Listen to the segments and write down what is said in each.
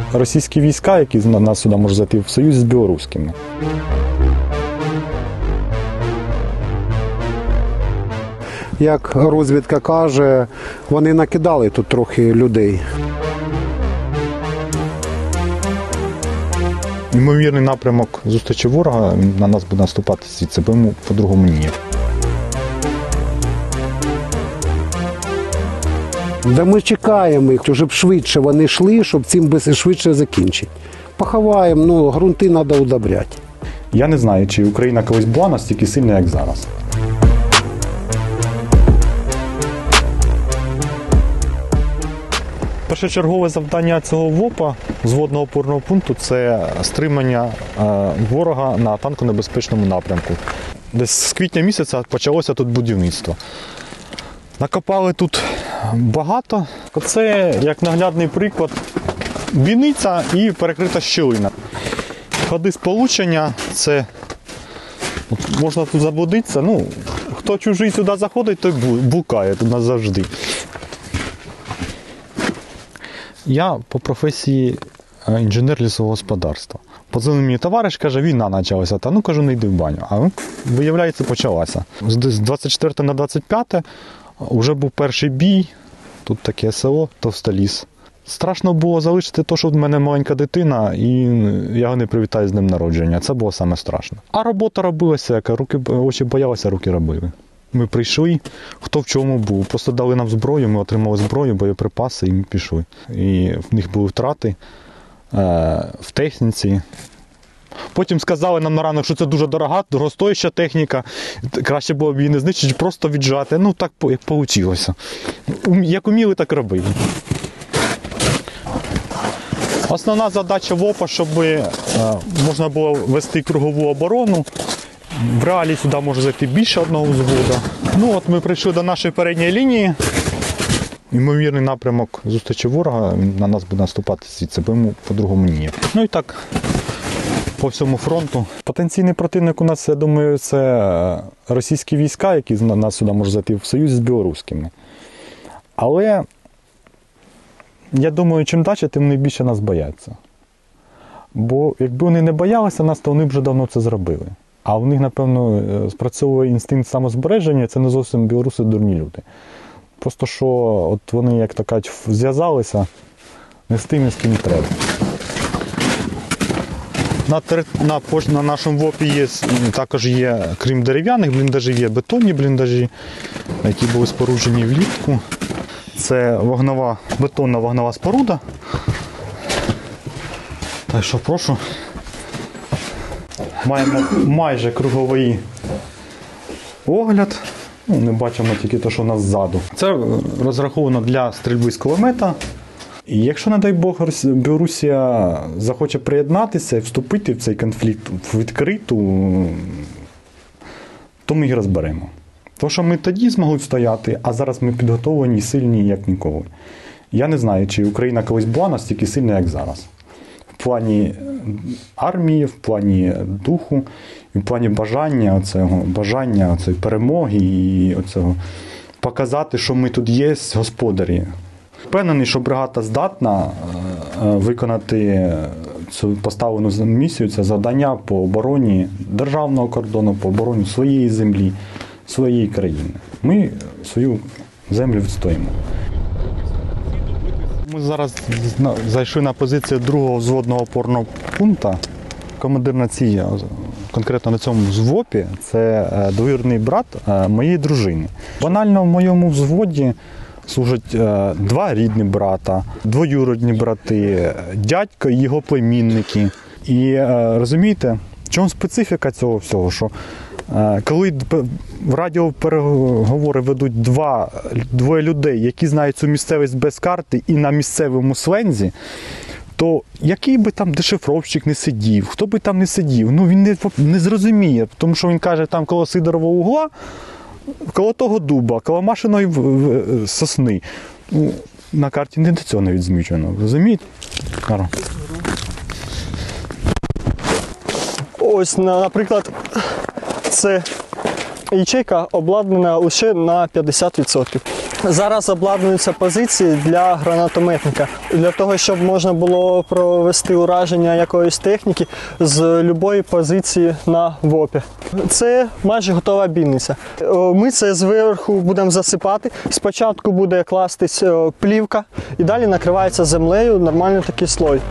російські війська, які на нас сюди можуть зайти в союз з білоруськими. Як розвідка каже, вони накидали тут трохи людей. Ймовірний напрямок зустрічі ворога, на нас буде наступати звідси, по-другому ні. Да ми чекаємо їх, щоб швидше вони йшли, щоб цим швидше закінчити. Поховаємо, ґрунти треба удобряти. Я не знаю, чи Україна колись була настільки сильна, як зараз. Першочергове завдання цього ВОПа, взводного опорного пункту, це стримання ворога на танконебезпечному напрямку. Десь з квітня місяця почалося тут будівництво. Накопали тут багато. Це, як наглядний приклад, бійниця і перекрита щілина. Ходи сполучення, це можна тут заблудитися. Хто чужий сюди заходить, той блукає тут назавжди. Я по професії інженер лісового господарства. Подзвонив мені товариш, каже, війна почалася. Кажу, не йди в баню. А виявляється, почалася. З 24 на 25 вже був перший бій. Тут таке село, Товстоліс. Страшно було залишити те, що в мене маленька дитина, і я його не привітаю з днем народження. Це було саме страшно. А робота робилася, яка очі боялися, руки робили. Ми прийшли, хто в чому був. Просто дали нам зброю, ми отримали зброю, боєприпаси і ми пішли. І в них були втрати в техніці. Потім сказали нам на ранок, що це дуже дорогостояща техніка. Краще було б її не знищити, просто віджати. Так як вийшло. Як уміли, так робили. Основна задача ВОПа, щоб можна було вести кругову оборону. В реалі сюди може зайти більше одного взводу. Ми прийшли до нашої передньої лінії. Ймовірний напрямок зустрічі ворога, на нас буде наступати звідси, по-другому ні. І так, по всьому фронту. Потенційний противник у нас, я думаю, це російські війська, які на нас сюди можуть зайти в союз з білоруськими. Але, я думаю, чим далі, тим вони більше нас бояться. Бо якби вони не боялися нас, то вони б вже давно це зробили. А в них, напевно, спрацьовує інстинкт самозбереження, це не зовсім білоруси дурні люди. Просто що вони, як то кажуть, зв'язалися не з тим, з ким треба. На нашому ВОПі також є, крім дерев'яних бліндажів, є бетонні бліндажі, які були споруджені влітку. Це бетонна вогнева споруда. Так що прошу. Маємо майже круговий огляд. Не бачимо тільки те, що у нас ззаду. Це розраховано для стрільби з кулемета. І якщо, не дай Бог, Білорусія захоче приєднатися і вступити в цей конфлікт в відкриту, то ми їх розберемо. Тому що ми тоді змогли стояти, а зараз ми підготовлені і сильні, як ніколи. Я не знаю, чи Україна колись була настільки сильна, як зараз. В плані армії, в плані духу, і в плані бажання цієї перемоги і показати, що ми тут є господарі. Впевнений, що бригада здатна виконати цю поставлену місію, це завдання по обороні державного кордону, по обороні своєї землі, своєї країни. Ми свою землю відстоїмо. Ми зараз зайшли на позицію другого взводного опорного пункту. Командир конкретно на цьому взвопі, це двоюрідний брат моєї дружини. Банально в моєму взводі служать два рідні брата, двоюрідні брати, дядько і його племінники. І розумієте, в чому специфіка цього всього? Що коли в радіопереговори ведуть двоє людей, які знають цю місцевість без карти і на місцевому слензі, то який би там дешифровщик не сидів, хто би там не сидів, він не зрозуміє, тому що він каже, там коло Сидорового угла, коло того дуба, коло Машиної сосни. На карті не до цього навіть змічено, розумієте? Ось, наприклад, це ячейка обладнана лише на 50%. зараз обладнуються позиції для гранатометника. Для того, щоб можна було провести ураження якоїсь техніки з будь-якої позиції на ВОПі. Це майже готова бійниця. Ми це зверху будемо засипати. Спочатку буде кластись плівка і далі накривається землею нормальний такий слой.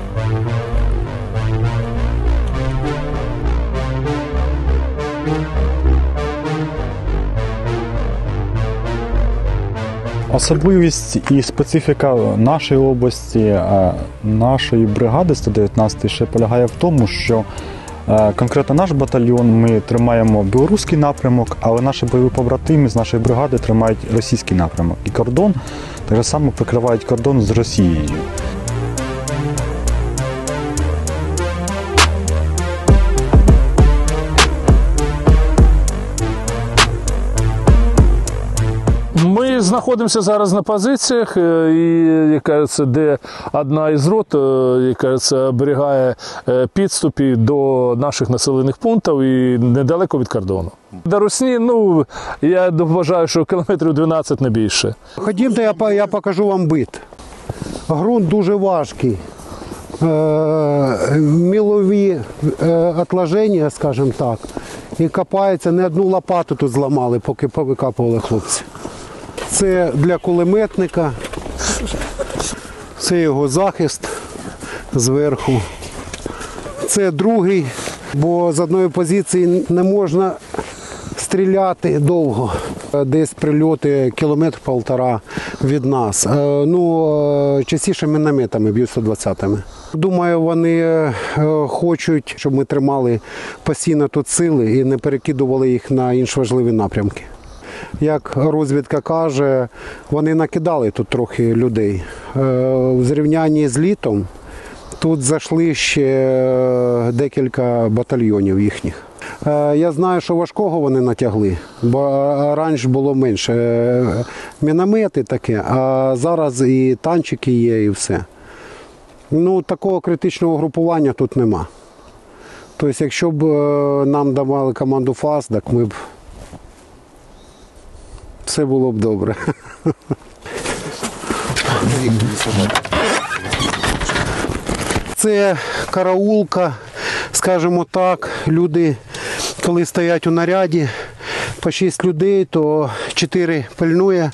Особливість і специфіка нашої області, нашої бригади 119 ще полягає в тому, що конкретно наш батальйон ми тримаємо білоруський напрямок, але наші бойові побратими з нашої бригади тримають російський напрямок. І кордон так само прикривають кордон з Росією. Ми знаходимося зараз на позиціях, де одна із рот оберігає підступи до наших населених пунктів і недалеко від кордону. До Русні, я вважаю, що кілометрів 12 не більше. Ходімте, я покажу вам бит. Ґрунт дуже важкий. Мілові отложення, скажімо так, і копається, не одну лопату тут зламали, поки повикапували хлопці. Це для кулеметника, це його захист зверху. Це другий, бо з одної позиції не можна стріляти довго. Десь прильоти кілометр-півтора від нас. Частіше мінометами б'ють 120-ми. Думаю, вони хочуть, щоб ми тримали постійно тут сили і не перекидували їх на інші важливі напрямки. Як розвідка каже, вони накидали тут трохи людей. В зрівнянні з літом тут зайшли ще декілька батальйонів їхніх. Я знаю, що важкого вони натягли, бо раніше було менше. Міномети таке, а зараз і танчики є, і все. Такого критичного групування тут нема. Тобто, якщо б нам давали команду ФАС, так ми б... все було б добре. Це караулка, скажімо так, люди, коли стоять у наряді, по 6 людей, то 4 пильнує,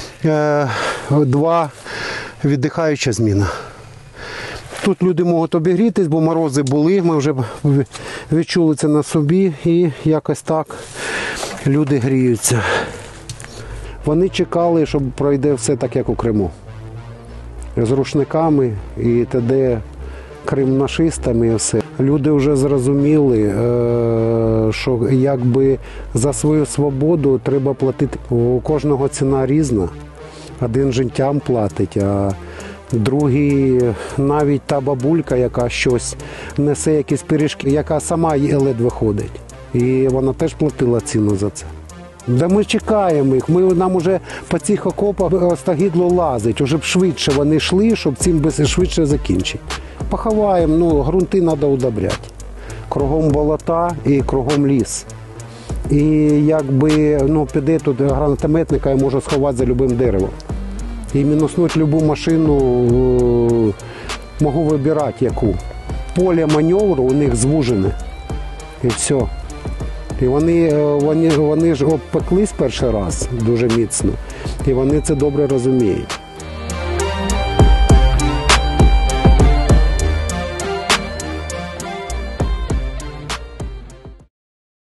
2 віддихаюча зміна. Тут люди можуть обігрітись, бо морози були, ми вже відчули це на собі і якось так люди гріються. Вони чекали, що пройде все так, як у Криму. З рушниками і т.д. кримнашистами і все. Люди вже зрозуміли, що якби за свою свободу треба платити. У кожного ціна різна. Один життям платить, а другий навіть та бабулька, яка щось несе, якісь пиріжки, яка сама ледве ходить. І вона теж платила ціну за це. Да ми чекаємо їх, нам вже по цих окопах остагідло лазить, вже б швидше вони йшли, щоб цим швидше закінчити. Поховаємо, ґрунти треба удобряти. Кругом болота і кругом ліс. І якби піде тут гранатометника, я можу сховати за будь-яким деревом. І мінуснути будь-яку машину можу вибирати яку. Поле маневру у них звужене. І все. І вони ж обпеклись перший раз дуже міцно, і вони це добре розуміють.